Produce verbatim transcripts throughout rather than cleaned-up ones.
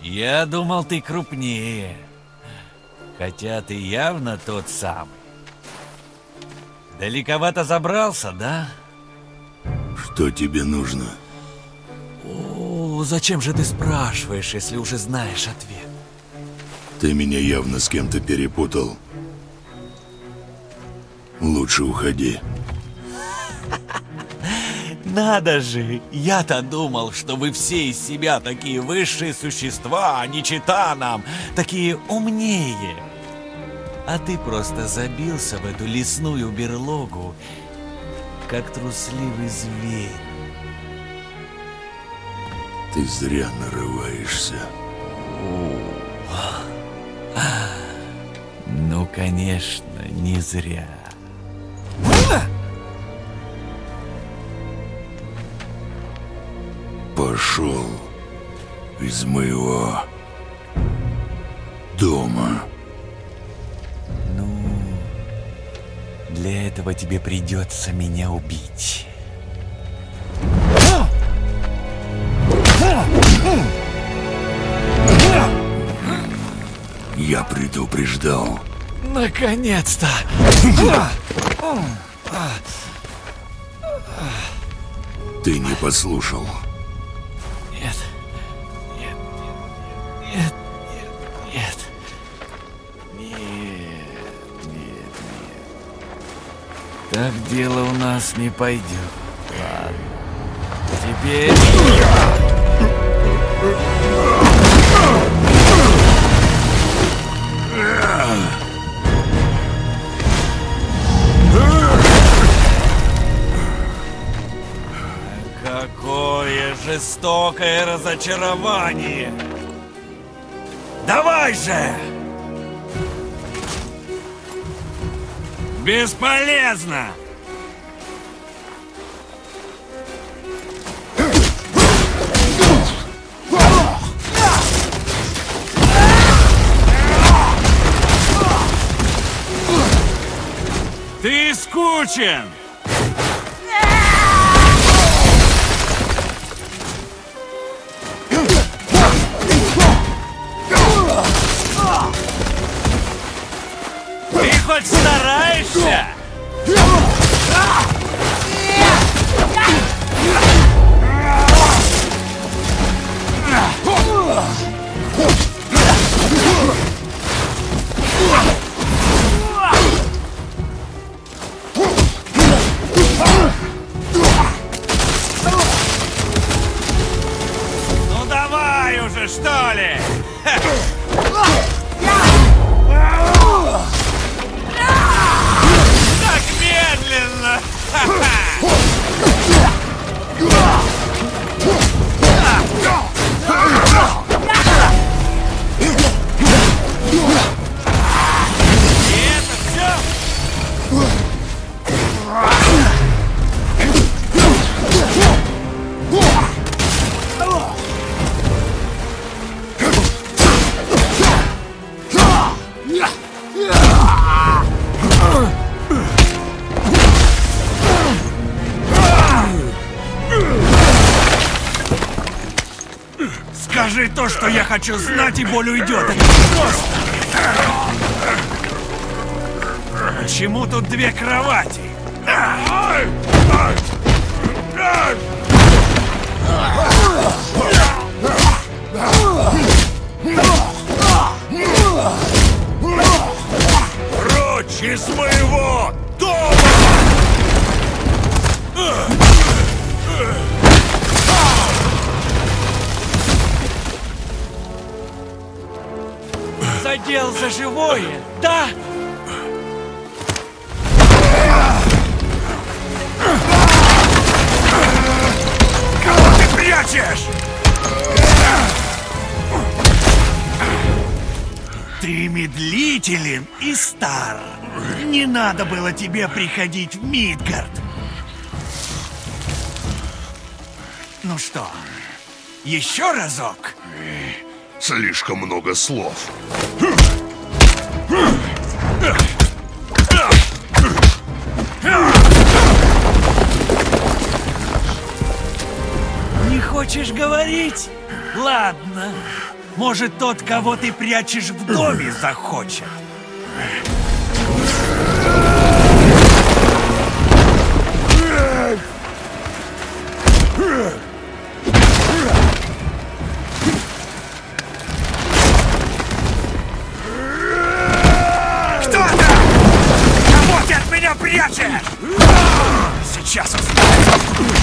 Я думал, ты крупнее. Хотя ты явно тот самый. Далековато забрался, да? Что тебе нужно? О, зачем же ты спрашиваешь, если уже знаешь ответ? Ты меня явно с кем-то перепутал. Лучше уходи. Надо же! Я-то думал, что вы все из себя такие высшие существа, не чета нам, такие умнее. А ты просто забился в эту лесную берлогу, как трусливый зверь. Ты зря нарываешься. Ну, конечно, не зря. Пошел из моего дома. Ну, для этого тебе придется меня убить. Я предупреждал. Наконец-то! Ты не послушал. Нет, нет, нет, нет, нет, нет, нет, нет. Так дело у нас не пойдет. Ладно. Теперь... Какое жестокое разочарование! Давай же! Бесполезно! Ты скучен! Ты хоть стараешься? Ну давай уже, что ли? Так медленно! И это все? Скажи то, что я хочу знать, и боль уйдет. Это просто. Почему тут две кровати? Прочь из моего дома! Задел за живое, да? Кого ты прячешь? Ты медлителен и стар. Не надо было тебе приходить в Мидгард. Ну что, еще разок? Слишком много слов. Не хочешь говорить? Ладно, Может, тот, кого ты прячешь в доме, захочет? Кто там? Кого ты от меня прячешь? Сейчас узнаю.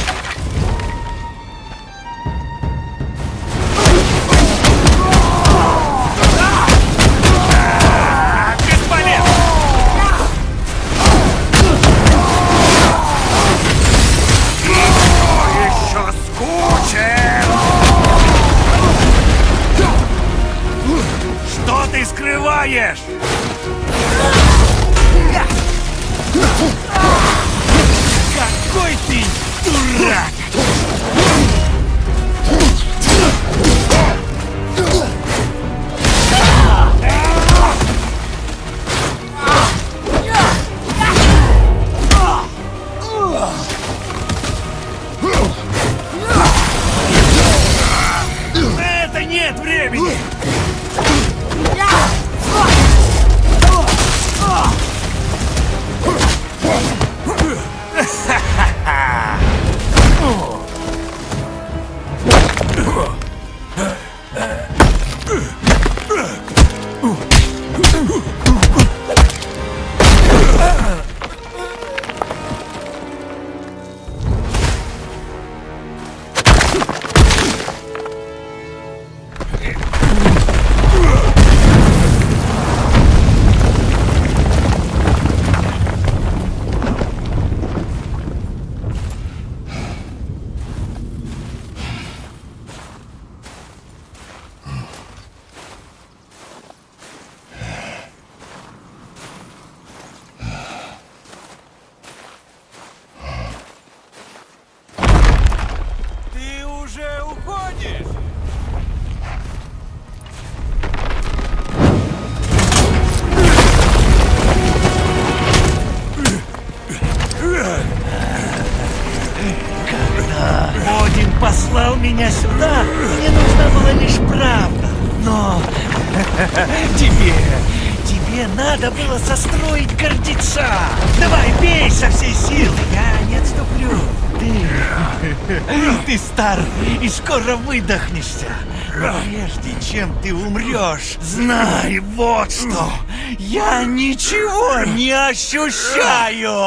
Что ты скрываешь? Какой ты дурак! На это нет времени! Ты уже уходишь? Когда Один послал меня сюда, мне нужна была лишь правда. Но тебе, тебе надо было состроить гордеца. Давай, бей со всей силы, я не отступлю. Ты, ты стар и скоро выдохнешься. Но прежде чем ты умрешь, знай вот что. Я ничего не ощущаю.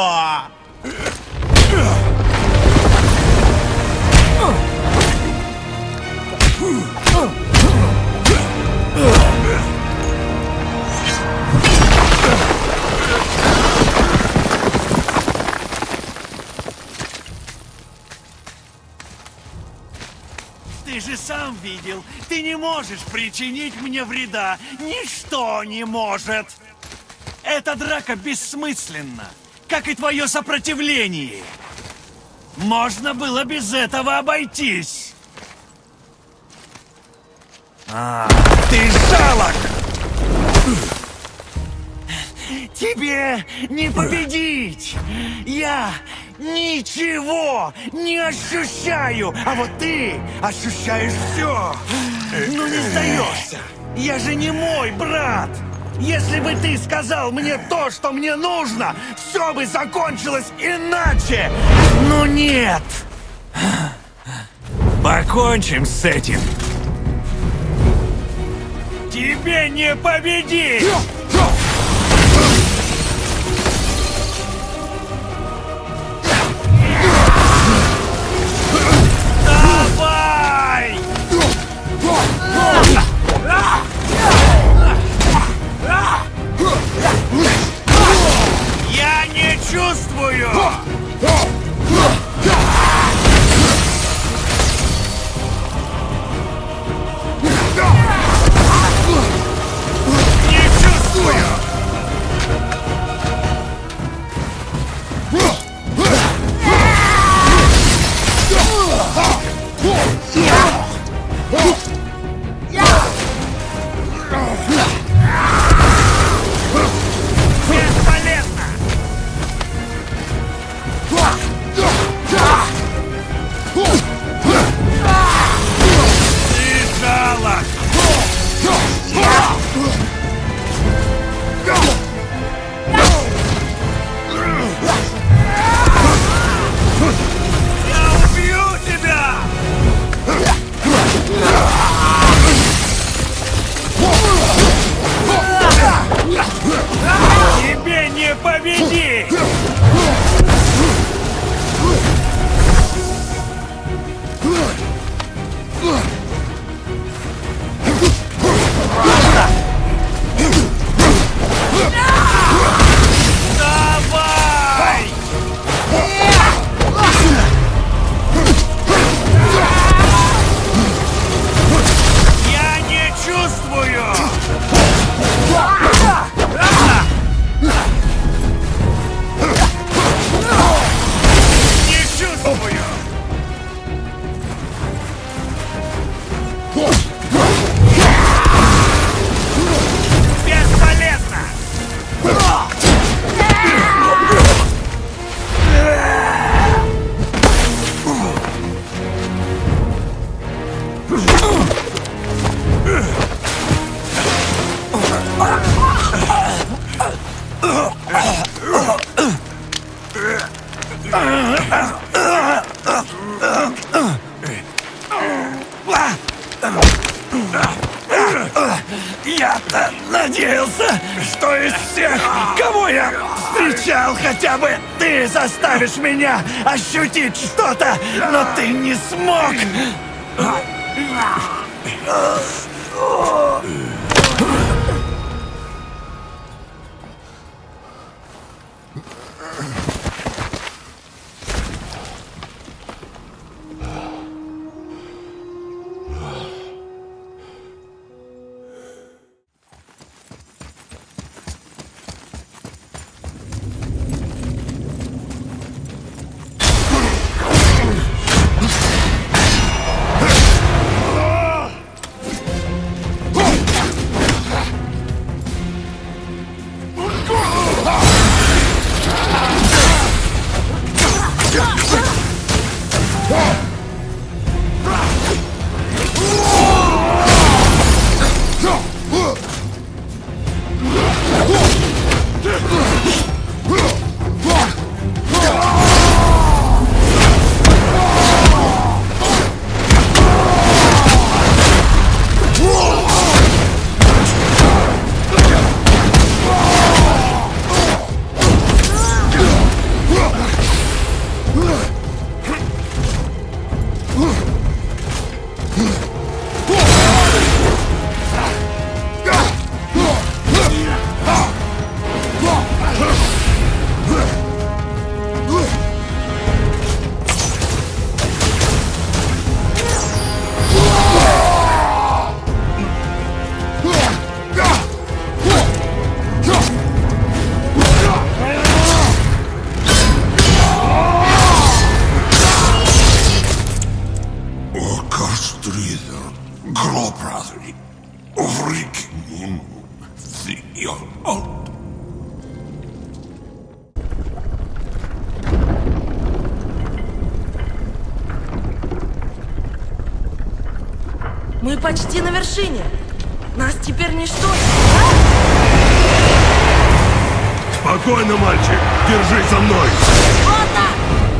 Ты же сам видел, ты не можешь причинить мне вреда. Ничто не может. Эта драка бессмысленна, как и твое сопротивление. Можно было без этого обойтись. А, ты жалок! Тебе не победить! Я ничего не ощущаю, а вот ты ощущаешь все. Ну не сдаешься. Я же не мой брат. Если бы ты сказал мне то, что мне нужно, все бы закончилось иначе. Но нет. Покончим с этим. Тебе не победить! Давай! Я не чувствую! Не чувствую! Бесполезно! Я-то надеялся, что из всех, кого я встречал, хотя бы ты заставишь меня ощутить что-то, но ты не смог. Мы почти на вершине. Нас теперь ничто. Спокойно, мальчик. Держись за мной. Вот так!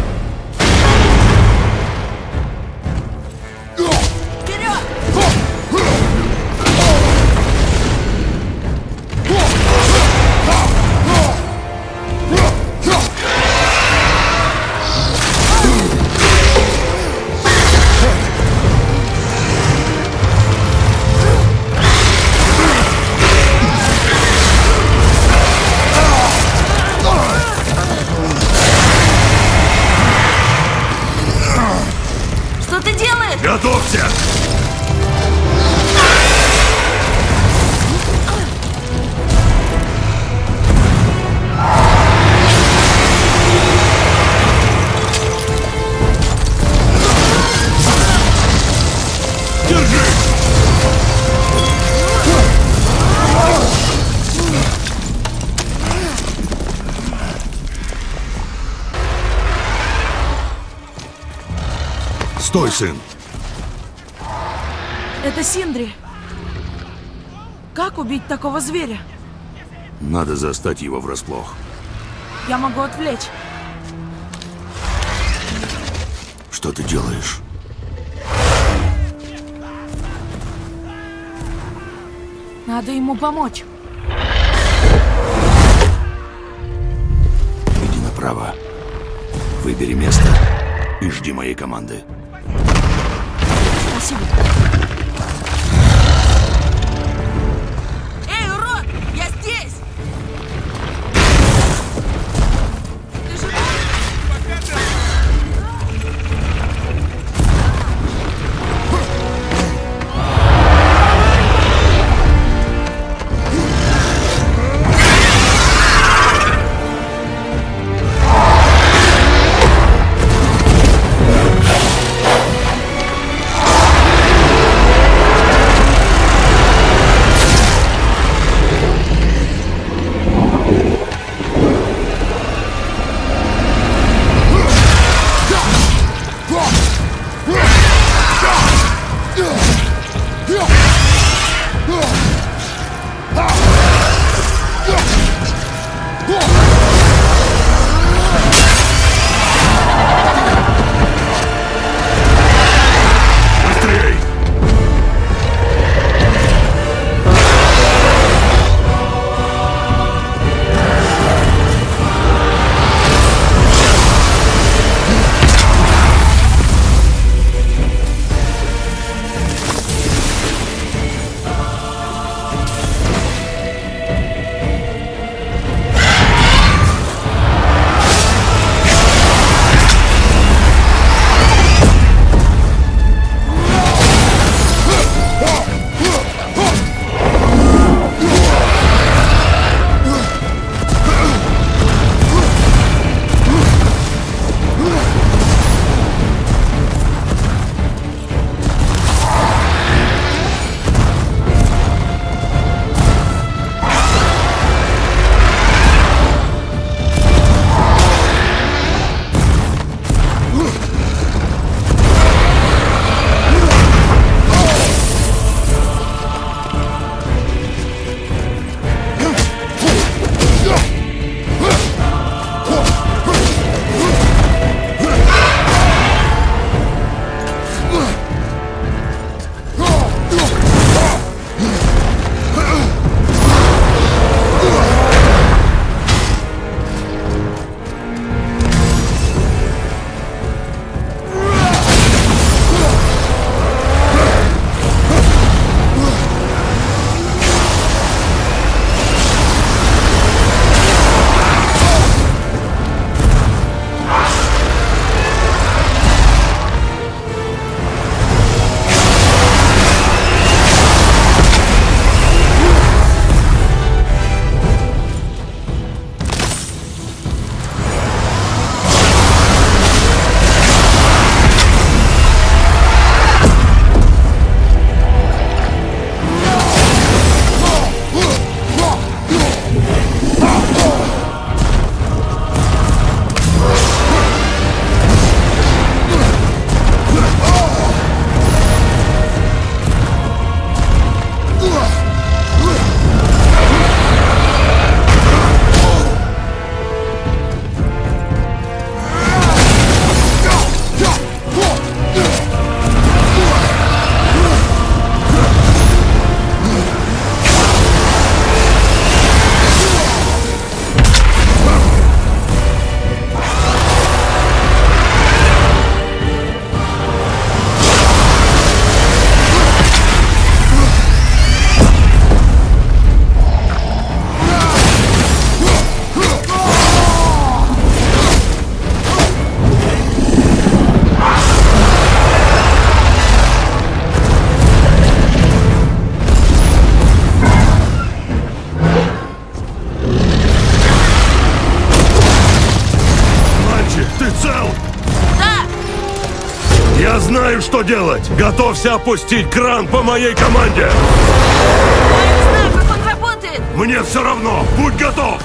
Вперед! Готовься! Держись! Стой, сын! Это Синдри. Как убить такого зверя? Надо застать его врасплох. Я могу отвлечь. Что ты делаешь? Надо ему помочь. Иди направо. Выбери место и жди моей команды. Спасибо. Эй, урод! Я здесь! Ты жива? делать? Готовься опустить кран по моей команде! Я не знаю, как он работает. Мне все равно! Будь готов!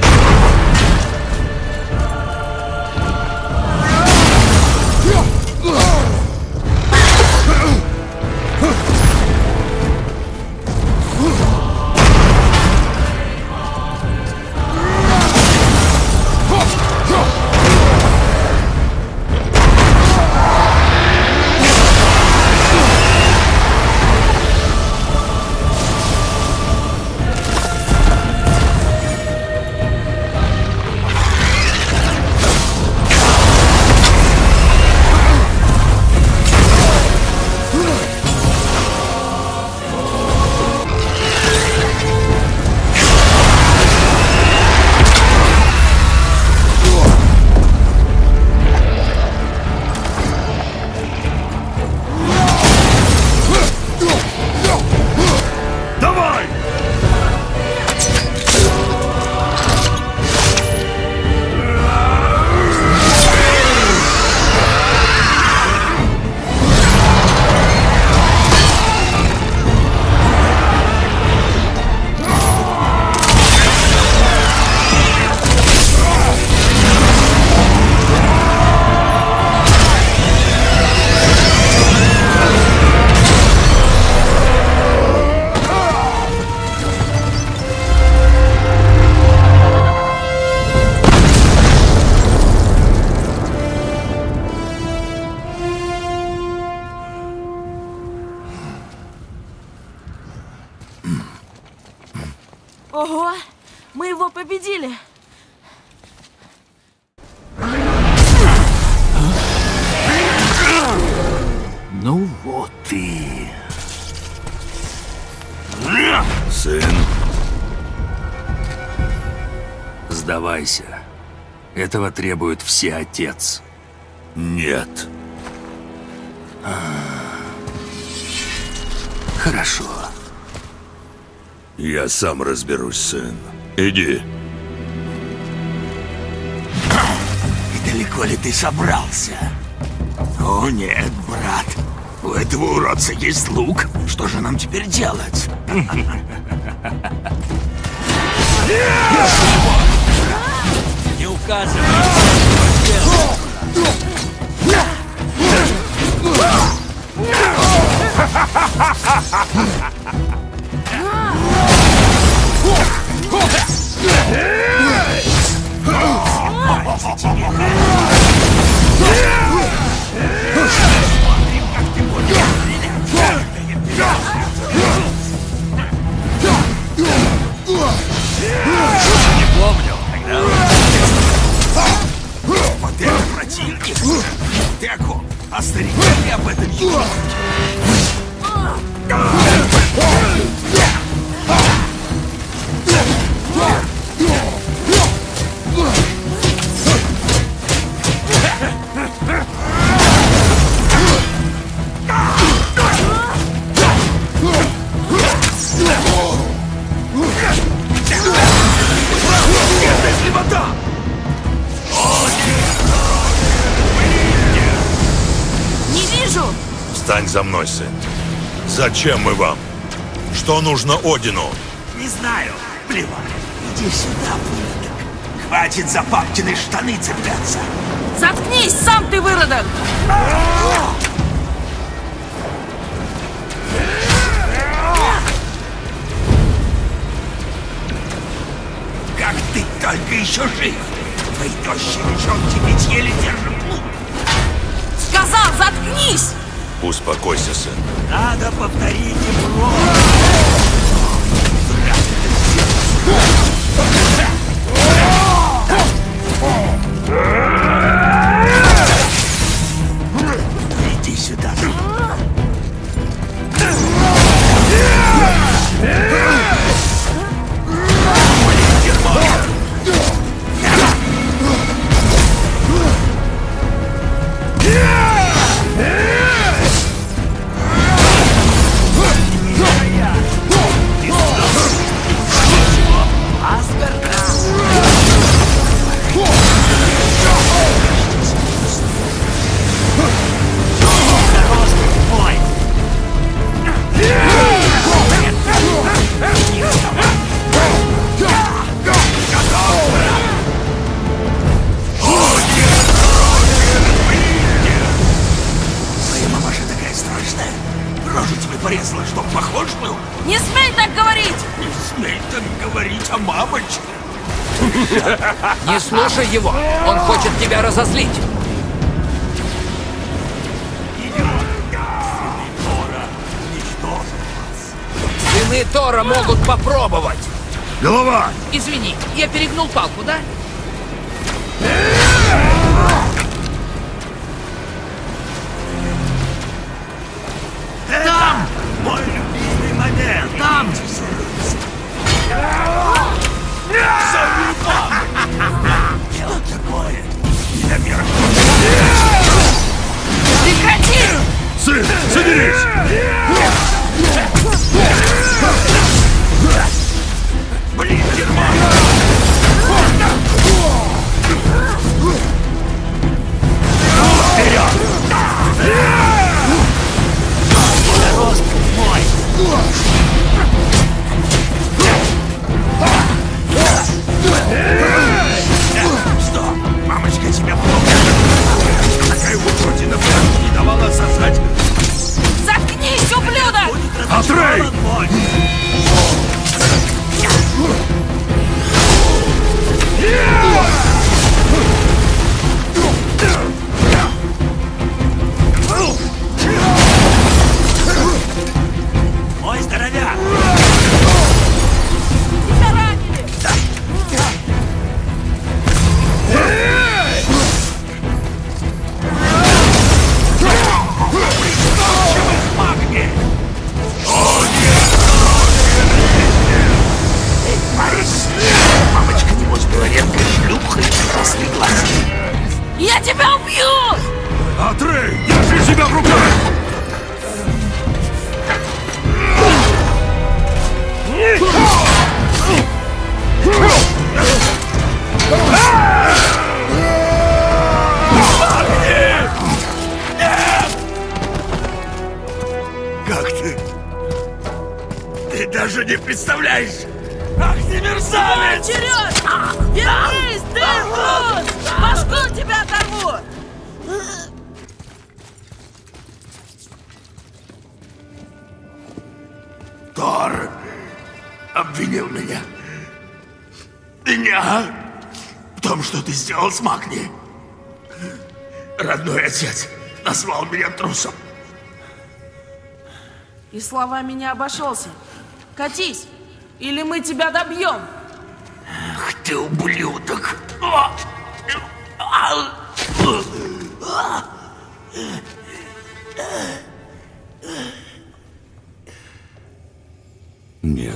Ого, мы его победили. Ну вот ты. Сын. Сдавайся. Этого требует Всеотец. Нет. Хорошо. Я сам разберусь, сын. Иди. И далеко ли ты собрался? О нет, брат. У этого уродца есть лук. Что же нам теперь делать? Не указывай. Не помню, когда... Вот это противник! Ты о ком? О старике ли об этом не Встань за мной, сын. Зачем мы вам? Что нужно Одину? Не знаю. Плевать. Иди сюда, выродок. Хватит за папкины штаны цепляться. Заткнись, сам ты выродок! Как ты только еще жив? Твои тощие ручонки ведь еле держат лук. Сказал, заткнись! Успокойся, сын. Надо повторить его. Иди сюда. похож был? Не смей так говорить! Не смей так говорить о мамочке. Не слушай его! Он хочет тебя разозлить! Сыны Тора могут попробовать! Голова! Извини, я перегнул палку, да? Там! Мой любимый момент! Там! Что такое? Недомерок! Прекрати! Сын, соберись! Блин, дерьмо! Вперед! Рост мой! Что? Мамочка тебя помнит? Такая уродина прям не давала сосать. Заткнись, ублюдок! Атрей! Ой, здоровяк! Тебя ранили! Магни! Мамочка, небось, была редкой шлюхой, красный глаз. Я тебя убью! Атрей, держи себя в руках! Как ты? Ты даже не представляешь! Ах ты мерзавец! Вперед! Вернись, ты трус! Башку тебя оторву! Тор обвинил меня. Меня в том, что ты сделал с Магни. Родной отец назвал меня трусом. И словами не обошелся. Катись, или мы тебя добьем. Ах ты ублюдок! Нет.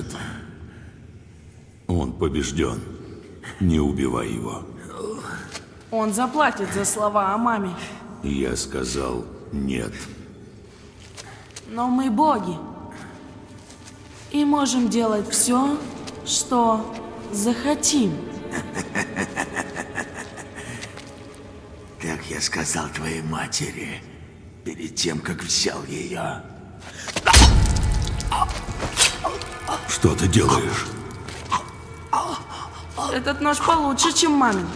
Он побежден. Не убивай его. Он заплатит за слова о маме. Я сказал нет. Но мы боги. И можем делать все, что захотим. Как я сказал твоей матери перед тем, как взял ее. Что ты делаешь? Этот нож получше, чем мамин.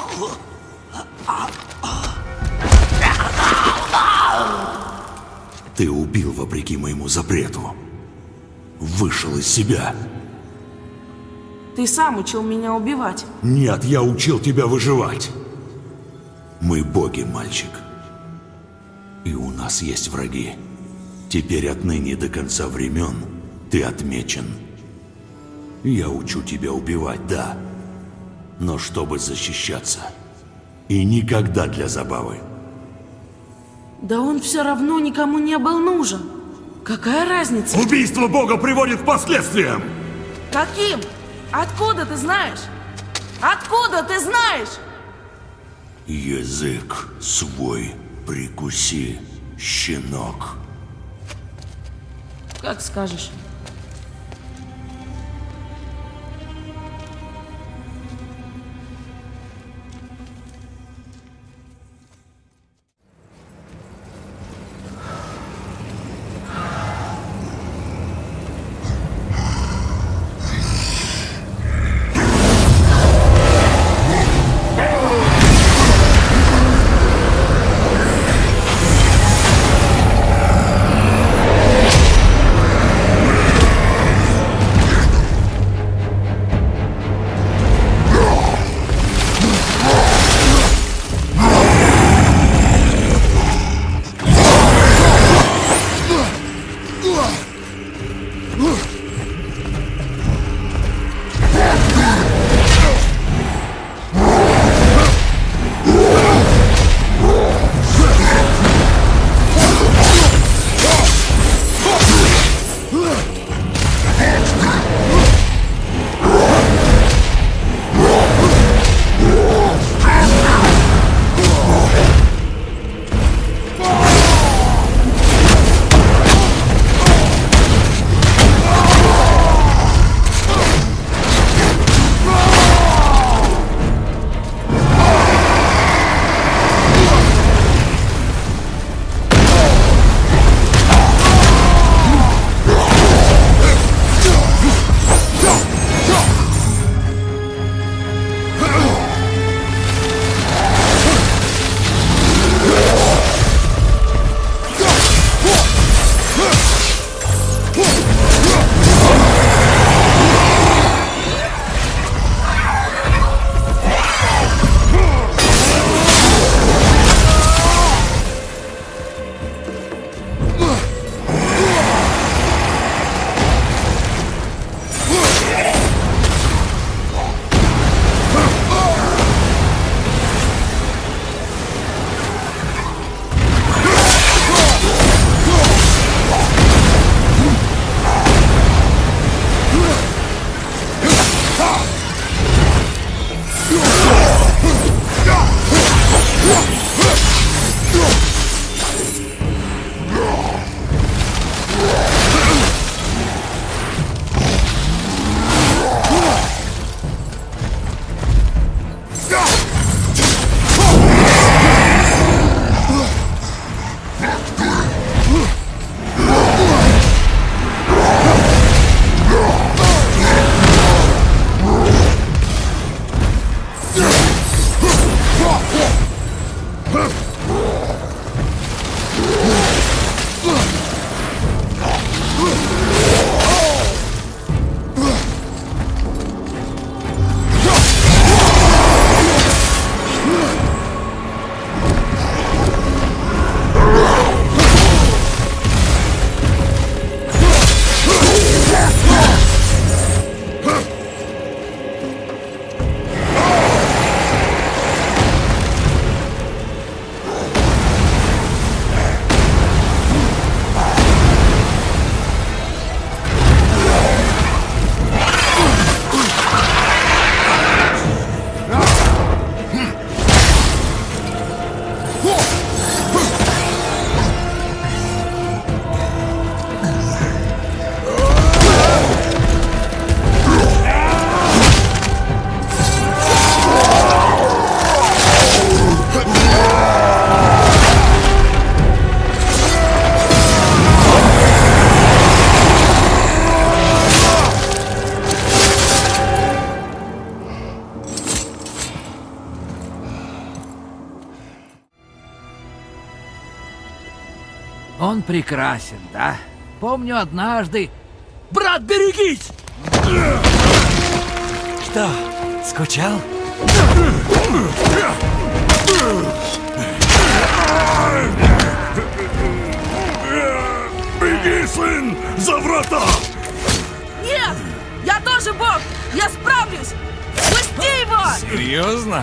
Ты убил вопреки моему запрету. Вышел из себя. Ты сам учил меня убивать. Нет, я учил тебя выживать. Мы боги, мальчик. И у нас есть враги. Теперь отныне до конца времен ты отмечен. Я учу тебя убивать, да. Но чтобы защищаться. И никогда для забавы. Да он все равно никому не был нужен. Какая разница? Убийство Бога приводит к последствиям! Каким? Откуда ты знаешь? Откуда ты знаешь? Язык свой прикуси, щенок. Как скажешь. Он прекрасен, да? Помню однажды... Брат, берегись! Что, скучал? Беги, сын, за врата! Нет! Я тоже бог! Я справлюсь! Пусти его! Серьезно?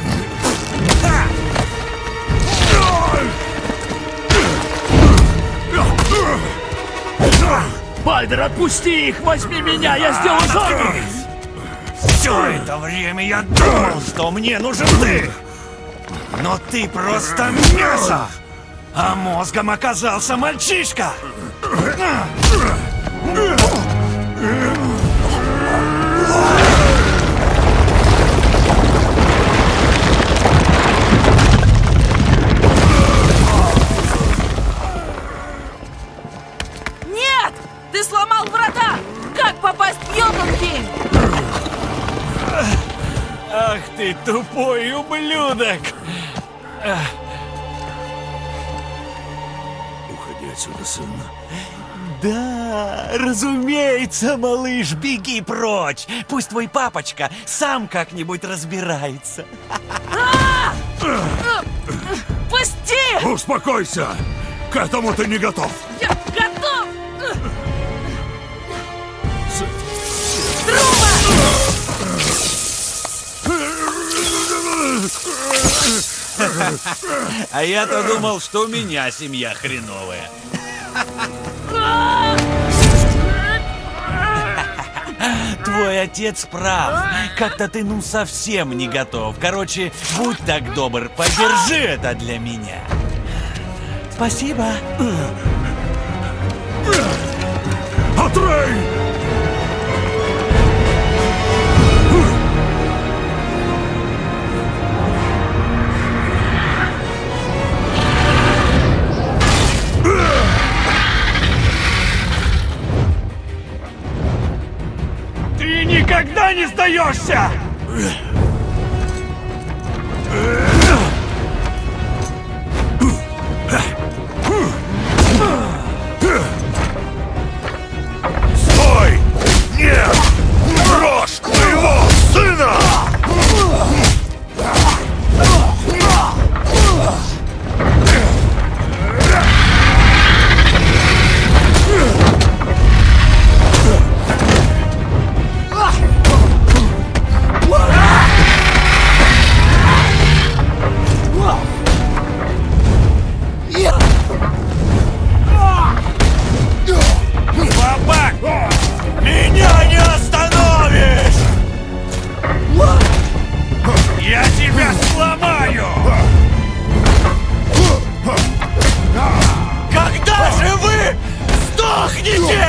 Бальдер, отпусти их! Возьми меня! Я сделаю запись! Все это время я думал, что мне нужен ты! Но ты просто мясо! А мозгом оказался мальчишка! Нет! Ты сломал врата! Как попасть в Йотунхейм? Ах ты, тупой ублюдок! Уходи отсюда, сын. Да, разумеется, малыш, беги прочь! Пусть твой папочка сам как-нибудь разбирается. Пусти! Успокойся! К этому ты не готов! Я готов! тридцать. А я-то думал, что у меня семья хреновая. Твой отец прав. Как-то ты ну совсем не готов. Короче, будь так добр, подержи это для меня. Спасибо. Атрей! Ты никогда не сдаешься! Стой! Нет! Брошь моего сына! Слабак! Меня не остановишь! Я тебя сломаю! Когда же вы сдохнете?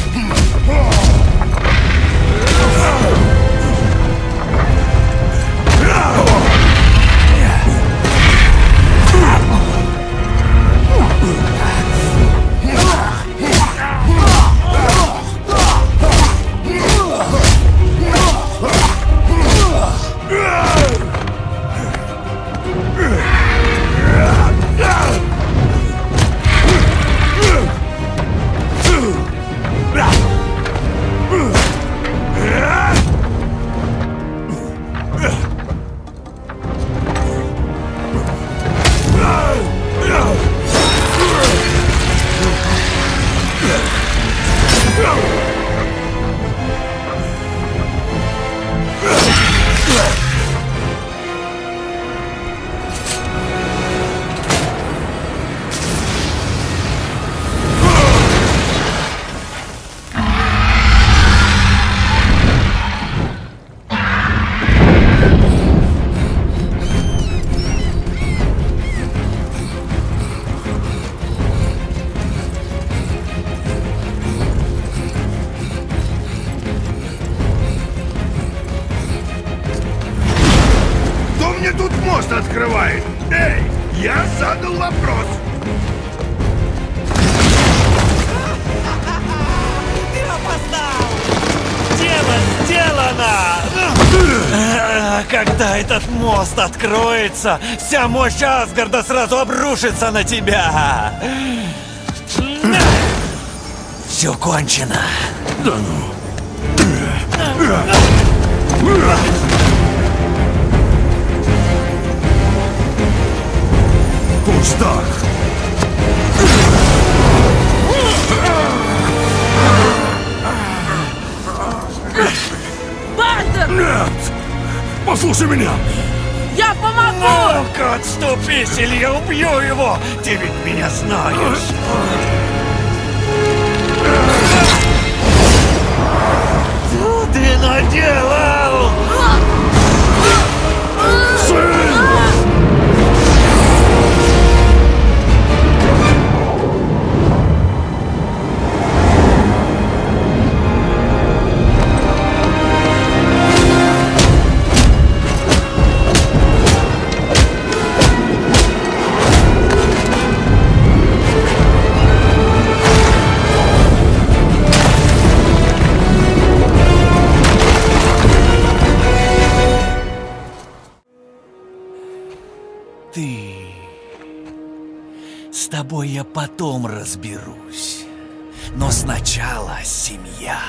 Кто мне тут мост открывает? Эй, я задал вопрос. Ты опоздал! Дело сделано! А, Когда этот мост откроется, вся мощь Асгарда сразу обрушится на тебя! Все кончено. Да ну. Пусть так. Бальдер! Нет! Послушай меня! Я помогу! Ну-ка, отступись, или я убью его! Ты ведь меня знаешь! Что ты наделал? Сын! Ты... С тобой я потом разберусь. Но сначала семья.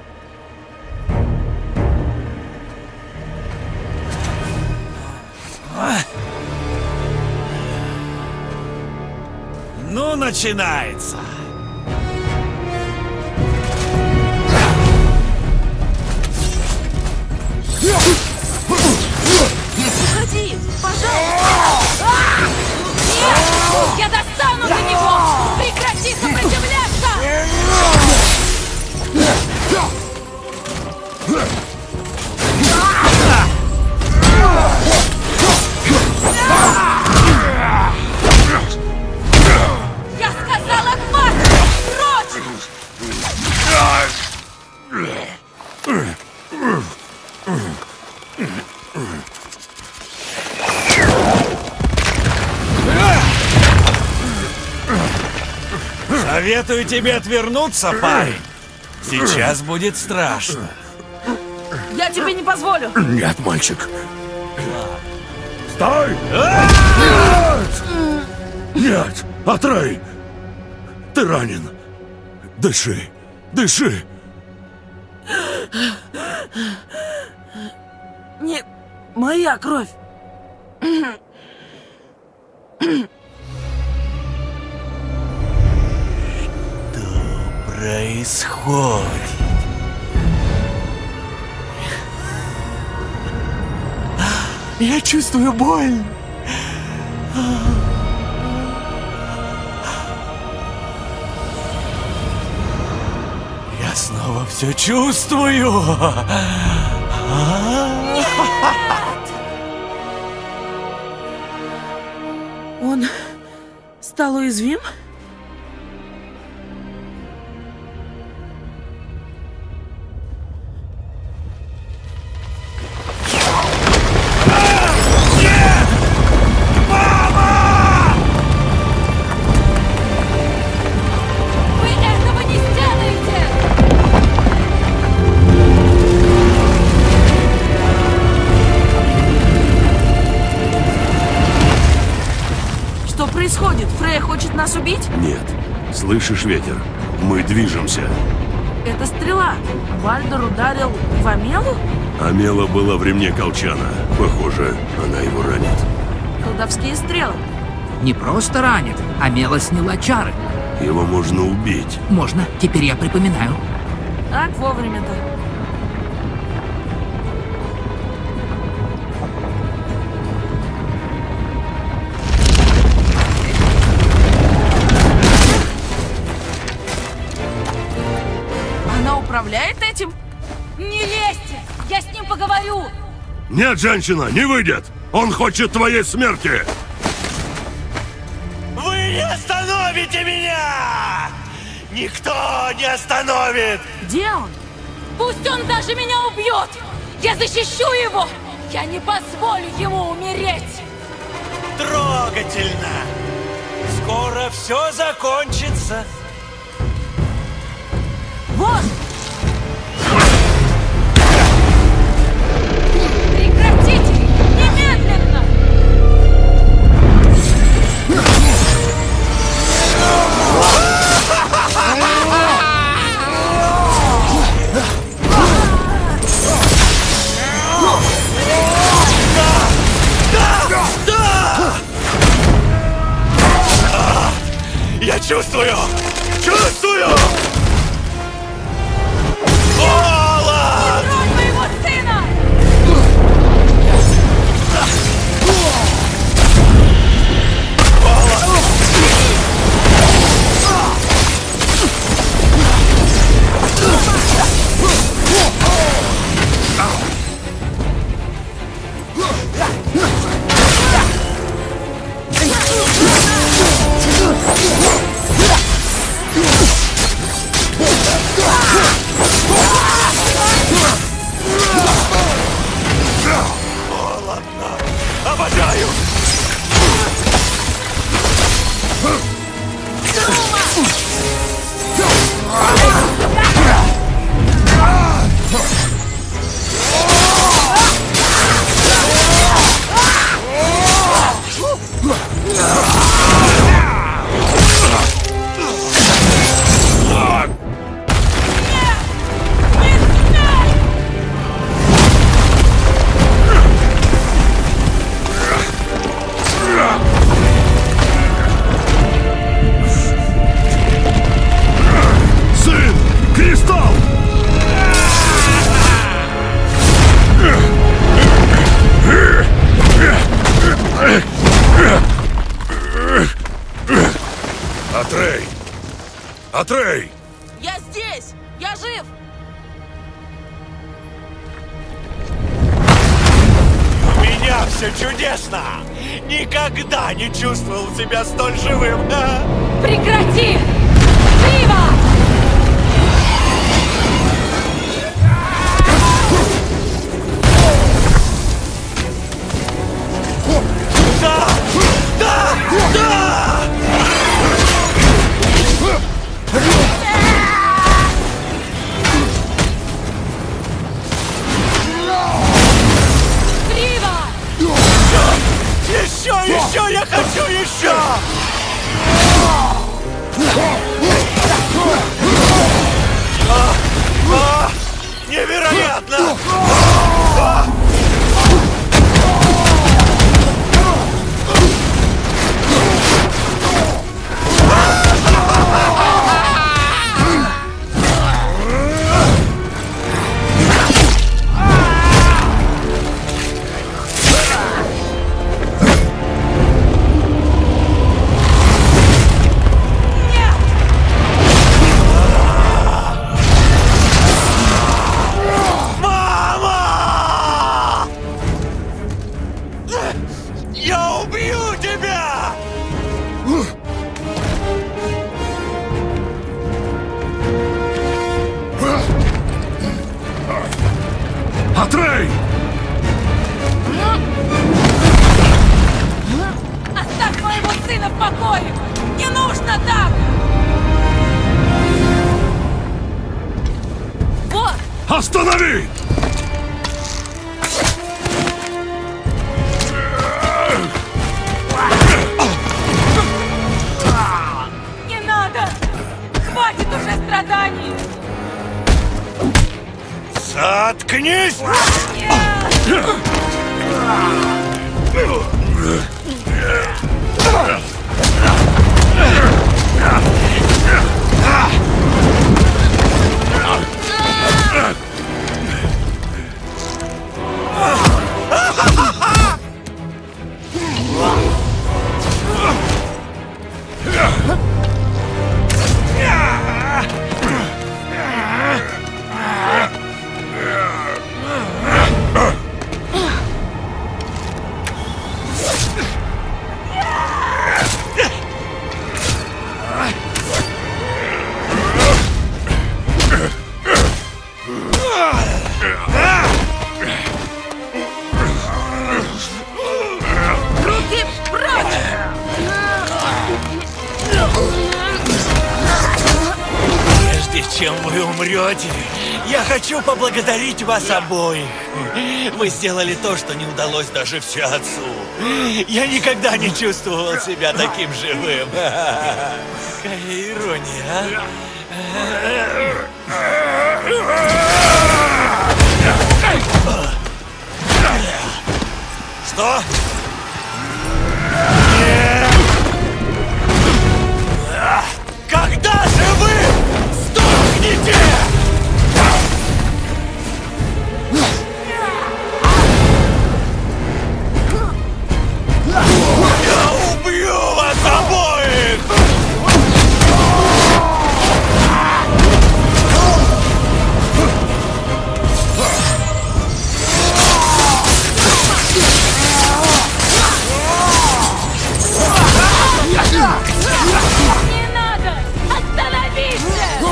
Ну, начинается. Советую тебе отвернуться, парень. Сейчас будет страшно. Я тебе не позволю. Нет, мальчик. Стой! Нет! Нет! Атрей! Ты ранен. Дыши. Дыши. Не моя кровь. Что происходит? Я чувствую боль. Я снова все чувствую. Он стал уязвим? Вы этого не сделаете! Что происходит? Фрея хочет нас убить? Нет. Слышишь ветер? Мы движемся. Это стрела. Вальдер ударил в Амелу? Амела была в ремне колчана. Похоже, она его ранит. Колдовские стрелы. Не просто ранит, а Мела сняла чары. Его можно убить. Можно, теперь я припоминаю. Так вовремя-то. Она управляет этим? Не лезьте! Я с ним поговорю! Нет, женщина, не выйдет! Он хочет твоей смерти! Вы не остановите меня! Никто не остановит! Где он? Пусть он даже меня убьет! Я защищу его! Я не позволю ему умереть! Трогательно! Скоро все закончится! Вот! Прекратите! Немедленно! Я чувствую! Чувствую! Холод! Тронь моего сына! Обожаю! Сын! Кристалл! Атрей! Атрей! Я здесь! Я жив! У меня все чудесно! Никогда не чувствовал себя столь живым! Да? Прекрати! Живо! Да! Да! Да! обратно! Я убью тебя! Атрей! Оставь моего сына в покое! Не нужно так! Вот! Останови! Не надо! Хватит уже страданий! Заткнись! Нет! Руки прочь! Прежде чем вы умрете, я хочу поблагодарить вас обоих. Вы сделали то, что не удалось даже всеотцу. Я никогда не чувствовал себя таким живым. Какая ирония, а? Что? Когда же вы сдохнете? Я убью вас обоих! Не надо! Остановись!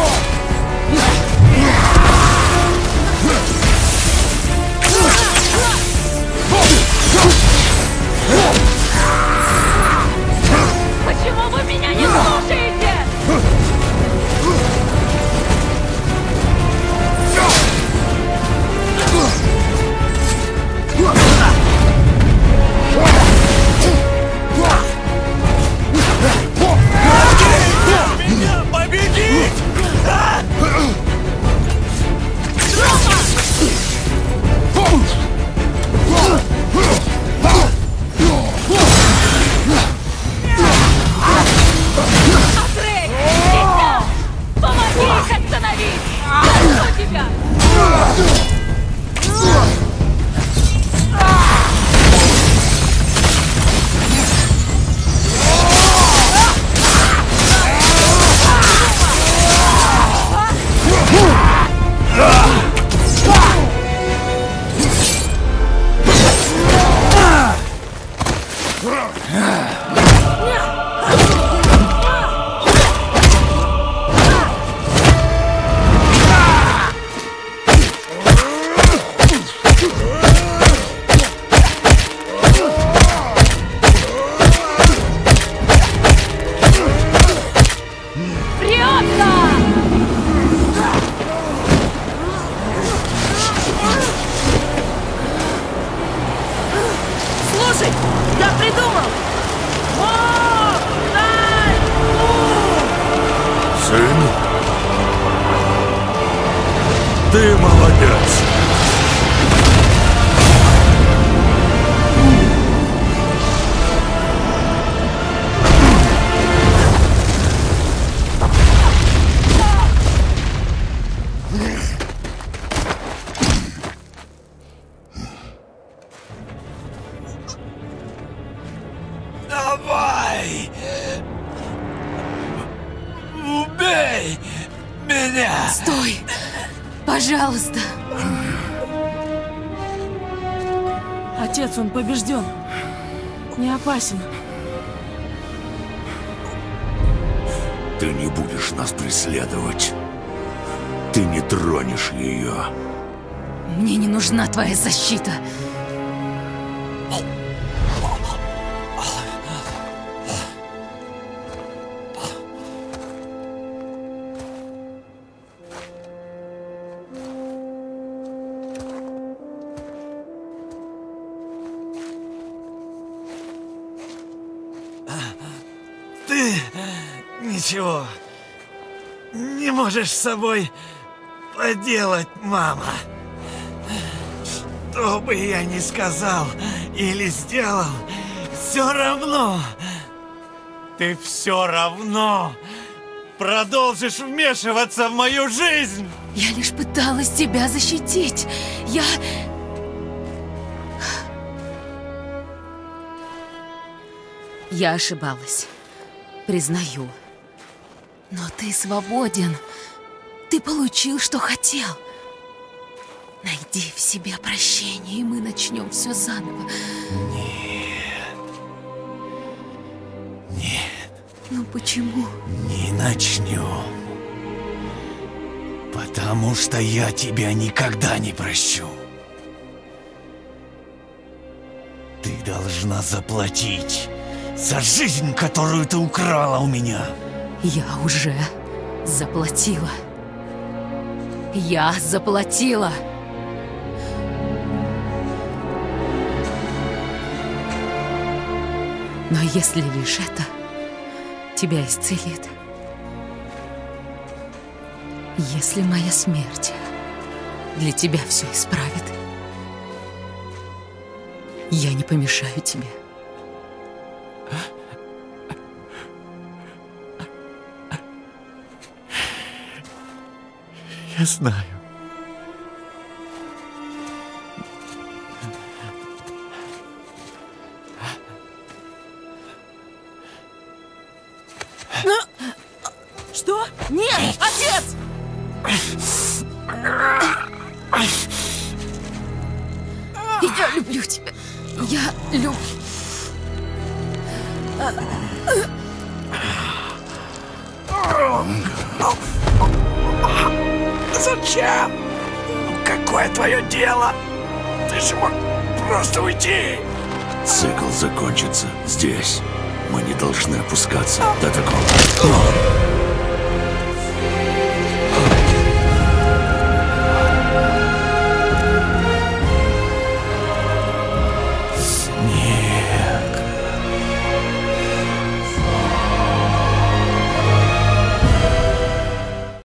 Почему вы меня не слушаете? Меня победить! А? Атрей! Сейчас! Помоги их остановить! Прошу тебя! Прется! Слушай, я придумал! Сын? Ты молодец! Пожалуйста. Отец, он побежден. Не опасен. Ты не будешь нас преследовать. Ты не тронешь ее. Мне не нужна твоя защита. Ты ничего не можешь с собой поделать, мама. Что бы я ни сказал или сделал, все равно, ты все равно продолжишь вмешиваться в мою жизнь. Я лишь пыталась тебя защитить. Я... Я ошибалась. Признаю. Но ты свободен. Ты получил, что хотел. Найди в себе прощение, и мы начнем все заново. Нет. Нет. Ну почему? Не начнем. Потому что я тебя никогда не прощу. Ты должна заплатить за жизнь, которую ты украла у меня. Я уже заплатила. Я заплатила. Но если лишь это тебя исцелит, если моя смерть для тебя все исправит, я не помешаю тебе. Я знаю. Что? Нет! Отец! Я люблю тебя. Я люблю... Зачем? Какое твое дело? Ты же мог просто уйти. Цикл закончится здесь. Мы не должны опускаться до такого.